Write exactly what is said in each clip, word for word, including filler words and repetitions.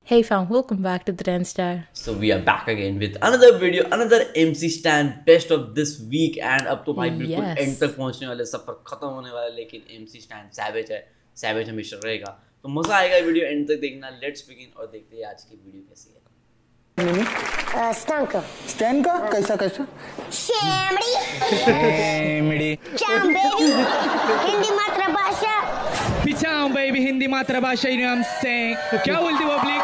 Hey fam, welcome back to the ten star. So we are back again with another video, another M C stand best of this week and अब तो भाई बिल्कुल and तक पहुंचने वाले, सफर खत्म होने वाला है, लेकिन M C stand savage है, savage हमेशा रहेगा, तो मजा आएगा वीडियो एंड तक देखना। लेट्स बिगिन और देखते हैं आज की वीडियो कैसी है। स्टैंड का स्टैंड का कैसा कैसा शेमड़ी शेमड़ी चांबेरी हिंदी मातृभाषा पिछाऊं बेबी हिंदी मातृभाषा नाम से क्या बोलती पब्लिक।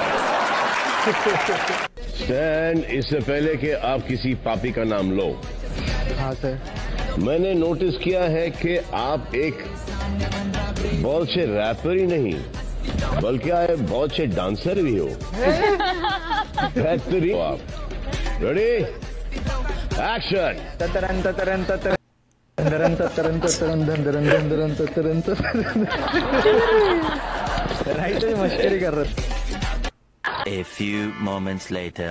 स्टैन, इससे पहले कि आप किसी पापी का नाम लो, हाँ सर, मैंने नोटिस किया है कि आप एक बहुत से रैपर ही नहीं बल्कि आप बहुत से डांसर भी हो। बेहतरीन हो आप। Ready, action. ततरन ततरन ततरन ततरन ततरन ततरन ततरन ततरन ततरन ततरन राइट है, मस्करी कर रहे। A few moments later.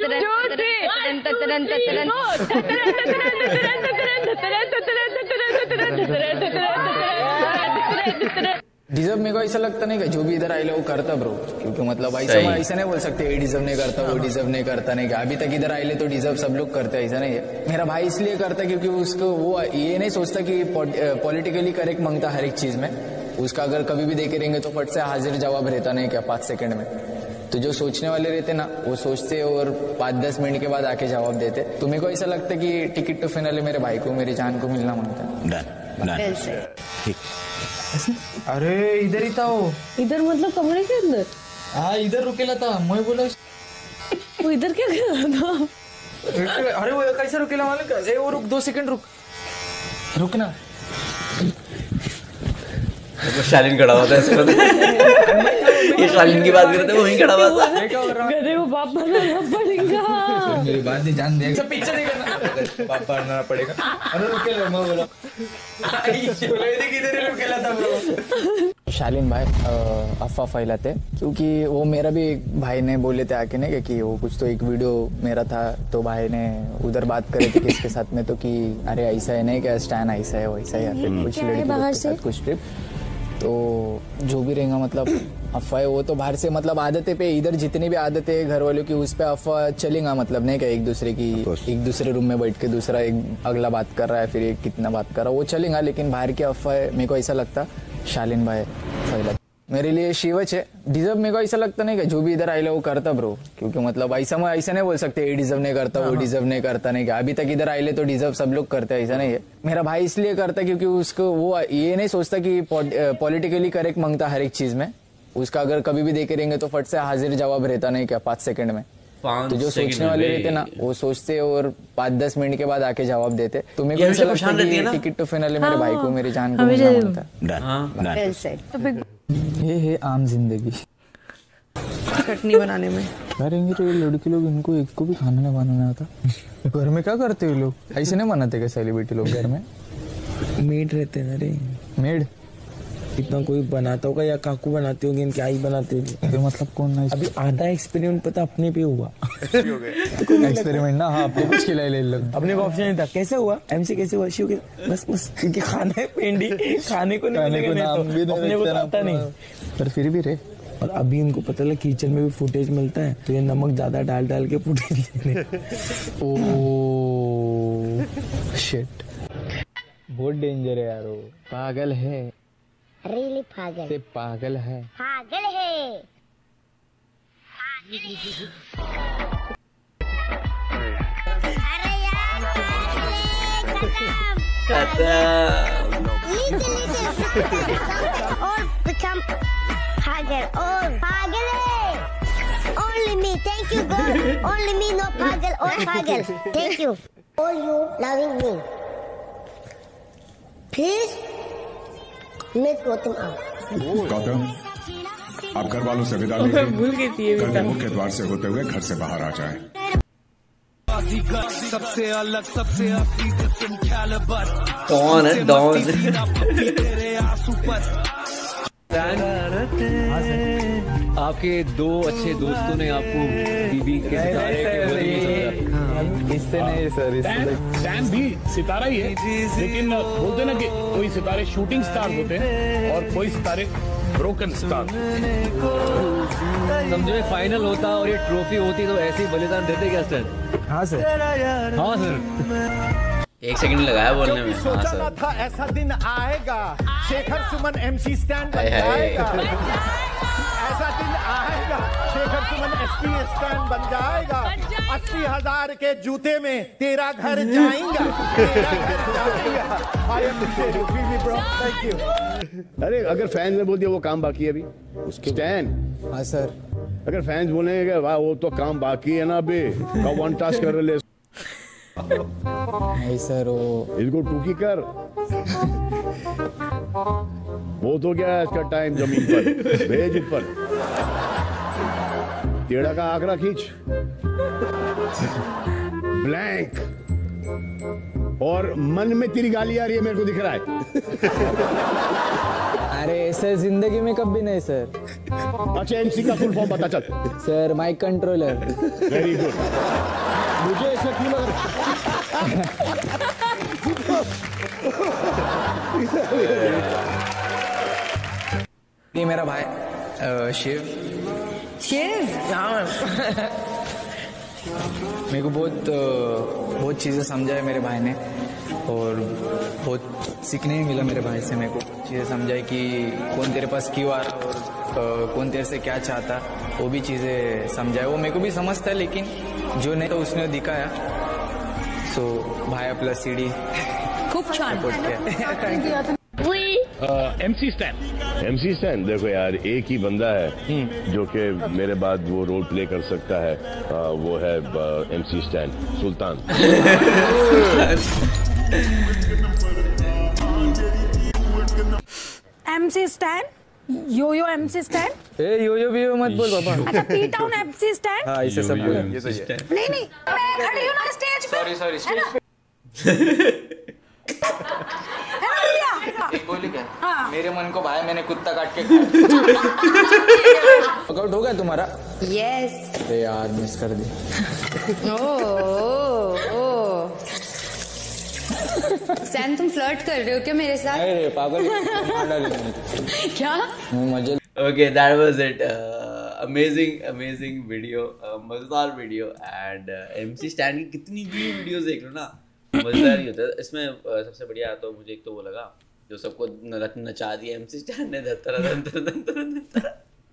Deserve मेरे को ऐसा लगता नहीं कि जो भी इधर आए वो करता ब्रो, क्योंकि मतलब ऐसा मैं ऐसा नहीं बोल सकते ये डिजर्व नहीं करता वो डिजर्व नहीं करता नहीं। अभी तक इधर आए तो डिजर्व सब लोग करते हैं, ऐसा नहीं है। मेरा भाई इसलिए करता क्योंकि उसको वो ये नहीं सोचता कि पॉलिटिकली करेक्ट मांगता हर एक चीज में। उसका अगर कभी भी देखे रहेंगे तो फट से हाजिर जवाब रहता नहीं क्या पाँच सेकंड में। तो जो सोचने वाले रहते ना वो सोचते और पाँच दस मिनट के बाद आके जवाब देते। तो मेरे को ऐसा लगता है कि टिकट टू फाइनल मेरे भाई को मेरी जान को मिलना मांगता है। अरे इधर ही था वो। इधर मतलब कमरे के अंदर? हाँ इधर रुकेला था, मैं बोला वो इधर क्या कर रहा था? अरे वो कैसे रुकेला मालूम क्या? ए वो रुक, दो सेकंड रुक, रुकना। वो शालीन खड़ा हुआ था, इसको ये शालीन की बात कर रहे थे, वो वहीं खड़ा हुआ था। गधे को बाप बनना पड़ेगा। मेरी बात नहीं जान दे, सब पीछे नहीं करना, बाप बनना पड़ेगा। अरे रुकेला, मैं बोला किधर रुकेला था ब्रो। शालीन भाई अफवाह फैलाते क्योंकि वो मेरा भी एक भाई ने बोले थे आके ने कि वो कुछ तो एक वीडियो मेरा था, तो भाई ने उधर बात करे थे किसके साथ में, तो कि अरे ऐसा है नहीं क्या स्टैन ऐसा है वैसा है, या फिर कुछ लड़की के साथ कुछ ट्रिप। तो जो भी रहेगा मतलब अफवाह वो तो बाहर से मतलब आदतें पे, इधर जितनी भी आदतें है घर वालों की उस पे अफवाह चलेगा, मतलब नहीं क्या एक दूसरे की एक दूसरे रूम में बैठ के दूसरा एक अगला बात कर रहा है फिर एक कितना बात कर रहा है वो चलेगा, लेकिन बाहर की अफवाह मेरे को ऐसा लगता शालीन भाई फैला मेरे लिए शिवच है। डिजर्व मेरे को ऐसा लगता नहीं कि जो भी इधर आए वो करता ब्रो, क्योंकि मतलब ऐसा मैं ऐसा नहीं बोल सकते ये डिजर्व नहीं करता वो डिजर्व नहीं करता नहीं। अभी तक इधर आए तो डिजर्व सब लोग करते हैं, ऐसा नहीं है। मेरा भाई इसलिए करता क्योंकि उसको वो ये नहीं सोचता कि पॉलिटिकली करेक्ट मांगता हर एक चीज में। उसका अगर कभी भी देखे रहेंगे तो फट से हाजिर जवाब रहता नहीं क्या पाँच सेकंड में। तो जो सोचने वाले रहते ना वो सोचते और पाँच दस मिनट के बाद आके जवाब देते। तो मेरे को ऐसा लगता है कि टिकट टू फाइनल मेरे भाई को मेरी जान को मिलना मांगता है। ये है आम जिंदगी चटनी बनाने में करेंगे तो ये लड़की लोग इनको एक को भी खाना नहीं बनाना आता। घर में क्या करते हैं लोग? ऐसे नहीं बनाते क्या सेलिब्रिटी लोग घर में? मेड रहते हैं रे, मेड इतना कोई बनाता होगा या काकू बनाते होंगे, क्या ही बनाते होंगे। तो मतलब कौन ना अभी आधा एक्सपेरिमेंट पता अपने पे हुआ। एक्सपेरिमेंट ना, हाँ अपने कुछ खिलाई ले लो। अपने को ऑप्शन नहीं था, कैसे हुआ एमसी कैसे हुआ शिव के, बस बस क्योंकि खाना है पेंडी, खाने को नहीं खाने को नाम भी अपने को आता नहीं, पर फिर भी रे। और अभी उनको पता लगा किचन में भी फुटेज मिलता है तो ये नमक ज्यादा डाल डाल के फुटेज लेने। ओह शिट, बहुत डेंजर है यार, वो पागल है, रियली पागल से पागल है, पागल है। अरे यार खत्म और become पागल और पागल है। Only me, thank you God. Only me, no पागल और पागल. Thank you. All you loving me. Please. Make Gautam out. Gautam, आप घर वालों से विदा लीजिए। भूल गई थी ये कल मुख्य द्वार से होते हुए घर से बाहर आ जाए। सबसे अलग सबसे कौन है डॉन? आपके दो अच्छे दोस्तों ने आपको बीबी के सितारे के इससे नहीं सर, सैम भी सितारा ही है, लेकिन बोलते ना कि कोई सितारे शूटिंग स्टार होते हैं और कोई सितारे ब्रोकन स्टार। समझो फाइनल होता और ये ट्रॉफी होती तो ऐसे ही बलिदान देते क्या सर? हाँ सर, हाँ सर। एक सेकंड लगाया बोलने में। हाँ सोचा सर। ना था ऐसा दिन आएगा, शेखर सुमन एमसी स्टैंड बन हाय हाय। जाएगा। ऐसा दिन आएगा, शेखर सुमन एसपी स्टैंड बन जाएगा। अस्सी हजार के जूते में तेरा घर जाएगा, तेरा घर जाएगा। I appreciate you, really bro. Thank you. अरे अगर फैंस ने बोल दिया वो काम बाकी है अभी, उसके स्टैंड। हाँ सर। अगर फैंस बोलेंगे वाह वो तो काम बाकी है ना अभी, का वन टास्क कर ले। नहीं सर, वो इसको टूकी कर। वो तो क्या है इसका टाइम जमीन पर भेज ऊपर, टेढ़ा का आंकड़ा खींच, ब्लैंक। और मन में तेरी गाली आ रही है मेरे को दिख रहा है। अरे ऐसे जिंदगी में कभी नहीं सर। अच्छा एमसी का फुल फॉर्म पता चल। Sir mike controller. Very good. मुझे ऐसा क्यों लग रहा ये मेरा भाई अ, शिव। शिव मेरे को बहुत अ, बहुत चीज़ें समझाए मेरे भाई ने, और बहुत सीखने मिला मेरे भाई से। मेरे को चीज़ें समझाई कि कौन तेरे पास क्यों आ रहा और अ, कौन तेरे से क्या चाहता, वो भी चीज़ें समझाए। वो मेरे को भी समझता है, लेकिन जो नहीं तो उसने दिखाया। सो भाई आपला सीडी खूप छान। MC stand. एमसी स्टैंड देखो यार, एक ही बंदा है जो कि मेरे बाद वो रोल प्ले कर सकता है, आ, वो है MC Stan, Sultan. MC Stan, yo yo MC Stan. ए यो यो भी यो मत बोल बाबा। अच्छा पी टाउन एमसी स्टैंड। हाँ इसे सब बोल। ये तो ये। नहीं नहीं, मैं खड़ी हूँ ना स्टेज पे। सॉरी सॉरी स्टेज बोली क्या? हाँ। मेरे मन को भाई मैंने कुत्ता काट के खाया। वर्कआउट हो गया तुम्हारा? यस। अरे यार मिस कर दी। ओ ओ सैन तुम फ्लर्ट कर रहे हो क्या मेरे साथ? अरे पागल क्या? मजे। Okay, that was it. Uh, amazing, amazing video, uh, मजेदार वीडियो। एंड एमसी स्टैंड की कितनी भी वीडियोस देख लो ना, मजेदार ही होता है। इसमें uh, सबसे बढ़िया तो मुझे एक तो वो लगा जो सबको न, नचा दिया एमसी स्टैंड ने, धतरा धतरा धतरा धतरा।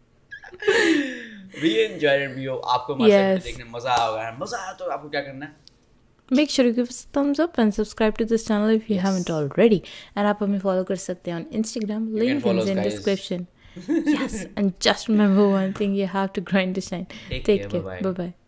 We enjoyed it video। आपको मास्टर देखने मजा आएगा। मजा आया तो आपको क्या करना है? Make sure you give us a thumbs up and subscribe to this channel if you yes. haven't already. And आप हमें follow कर सकते हैं on Instagram. Link is in guys. description. Yes, and just remember one thing: you have to grind to shine. Take, Take care. care. Bye bye.